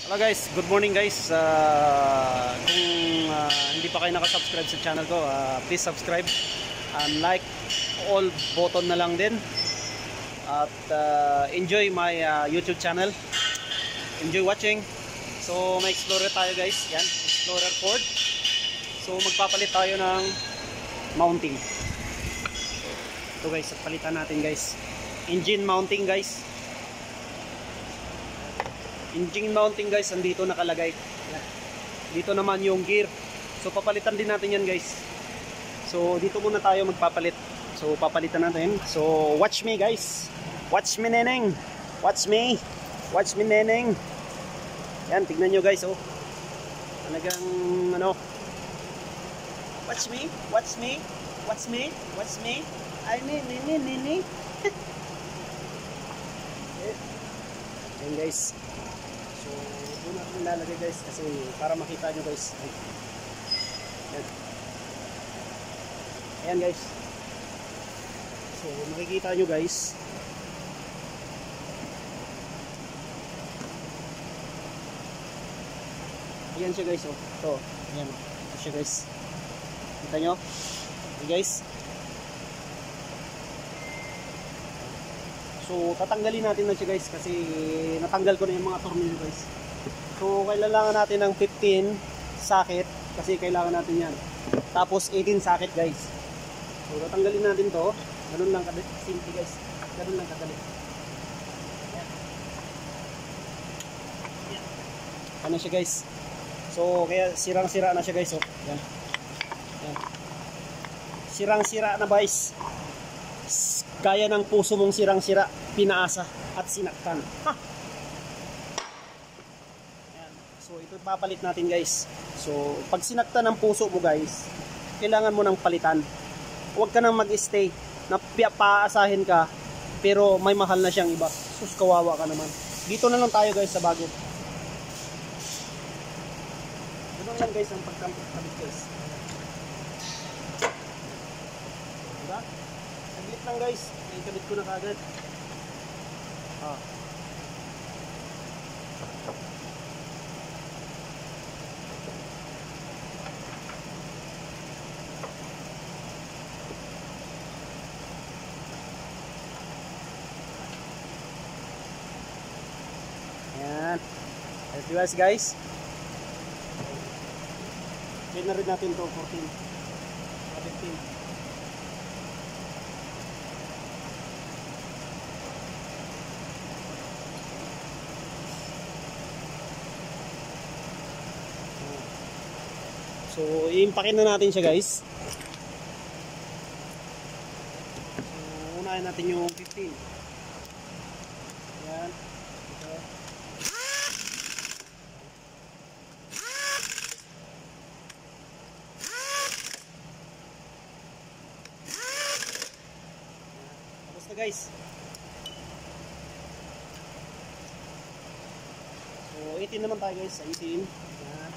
Hello guys, good morning guys. Kung hindi pa kayo nakasubscribe sa channel ko, please subscribe and like, all button na lang din. At enjoy my YouTube channel. Enjoy watching. So may Explorer tayo guys. Yan, Explorer Ford. So magpapalit tayo ng mounting. Ito guys, palitan natin guys. Engine mounting guys. Engine mounting guys, andito nakalagay. Dito naman yung gear. So papalitan din natin yan guys. So dito muna tayo magpapalit. So papalitan natin. So watch me guys. Watch me neneng. Watch me. Watch me neneng. Yan, tignan nyo guys oh. Talagang ano. Watch me. Watch me. Watch me. Watch me. Ay ni. Yan guys. So, doon natin nilalagay guys kasi para makita nyo guys. Ayan. Ayan guys. So, makikita nyo guys. Ayan siya guys. Oh. Ito. Ayan. Ito siya guys. Kita nyo? Ayan guys. So tatanggalin natin na siya guys kasi natanggal ko na yung mga tornilyo guys. So kailangan natin ng 15 socket kasi kailangan natin yan. Tapos 18 socket guys. So tatanggalin natin to. Ganun lang kadali. Simple guys. Ganun lang kadali. Ano siya guys. So kaya sirang-sira na siya guys. Oh. Yan. Yan. Sirang-sira na guys. Kaya ng puso mong sirang-sira, pinaasa at sinaktan. Ha! Ayan. So ito papalit natin guys. So pag sinaktan ng puso mo guys, kailangan mo ng palitan. Huwag ka nang mag-stay na paasahin ka pero may mahal na siyang iba. Sus, kawawa ka naman. Dito na lang tayo guys sa bago. Ganun lang guys ang pagkabit guys. Diba? Saglit lang guys, naikabit ko na kagad. Ayan. Ayos guys. Check na rin natin to 14. 15. So, i-impakin na natin siya guys. So, unahin natin yung 15. Ayan. Ito. Tapos na guys. So, 18 naman tayo guys. 18. Ayan.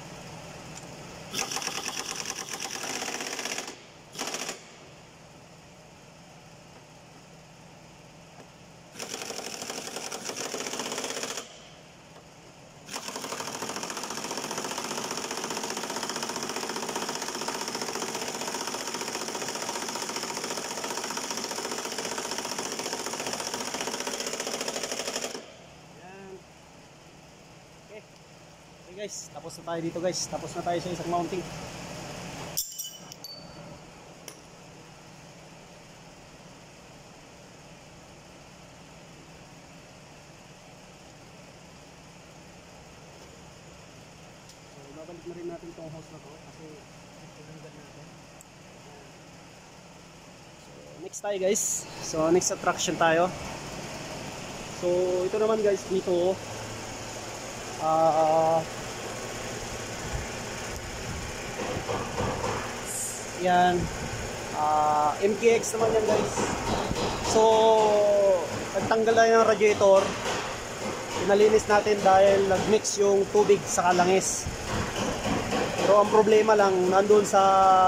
Okay guys, tapos na tayo dito guys. Tapos na tayo sa isang mounting. So, babalik na rin natin itong hose na to kasi itulungan natin. So, next tayo guys. So, next attraction tayo. So, ito naman guys dito. Yan. MKX naman yan guys. So nagtanggal na yung radiator. Pinalinis natin dahil nagmix yung tubig sa kalangis. Pero ang problema lang nandun sa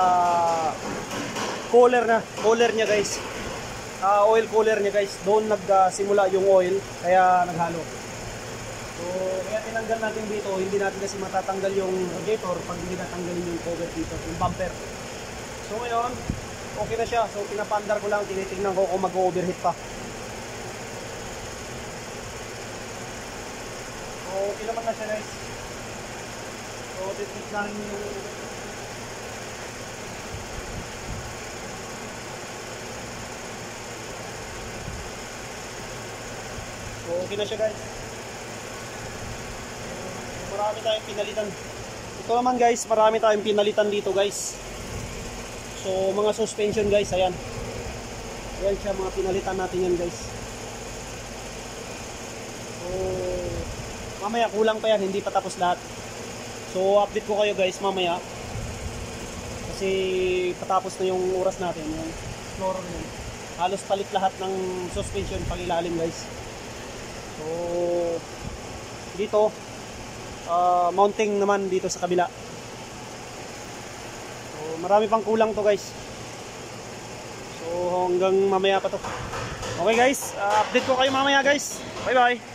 cooler niya guys. Oil cooler niya guys. Doon nagsimula yung oil kaya naghalo. So kaya tinanggal natin dito, hindi natin kasi matatanggal yung radiator pag hindi natanggalin yung cover dito, yung bumper. So ngayon, okay na siya. So pinapandar ko lang, tinitingnan ko kung mag-overheat pa. So okay naman na siya guys. So titik na rin yung okay na siya guys. Marami tayong pinalitan. Ito naman guys, marami tayong pinalitan dito guys. So mga suspension guys, ayan. Ayan siya, mga pinalitan natin yan guys. So mamaya kulang pa yan, hindi pa tapos lahat. So update ko kayo guys mamaya. Kasi patapos na yung oras natin, yung explorer yun. Halos palit lahat ng suspension pang ilalim guys. So dito mounting naman dito sa kabila. So marami pang kulang to guys. So hanggang mamaya pa to. Okay guys, update ko kayo mamaya guys. Bye bye.